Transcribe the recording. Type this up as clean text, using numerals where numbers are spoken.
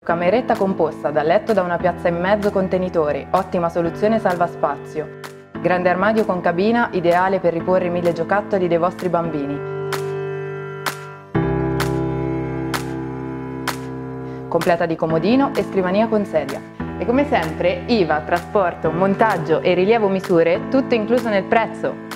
Cameretta composta, da letto da una piazza in mezzo contenitori, ottima soluzione salva spazio. Grande armadio con cabina, ideale per riporre i 1000 giocattoli dei vostri bambini. Completa di comodino e scrivania con sedia. E come sempre IVA, trasporto, montaggio e rilievo misure, tutto incluso nel prezzo.